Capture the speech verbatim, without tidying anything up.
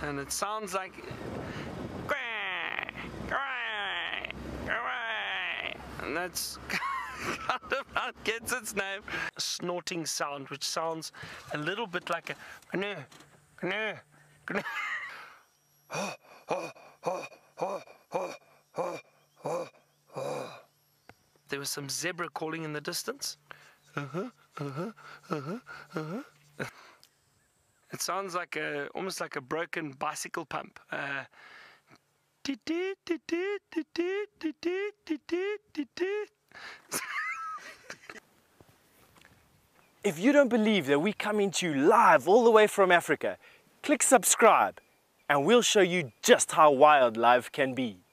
and it sounds like and that's kind of how it gets its name. A snorting sound, which sounds a little bit like a gnu, gnu, gnu. There was some zebra calling in the distance. Uh-huh, uh-huh, uh-huh, uh-huh. It sounds like a, almost like a broken bicycle pump. Uh, If you don't believe that we're coming to you live all the way from Africa, click subscribe and we'll show you just how wild life can be.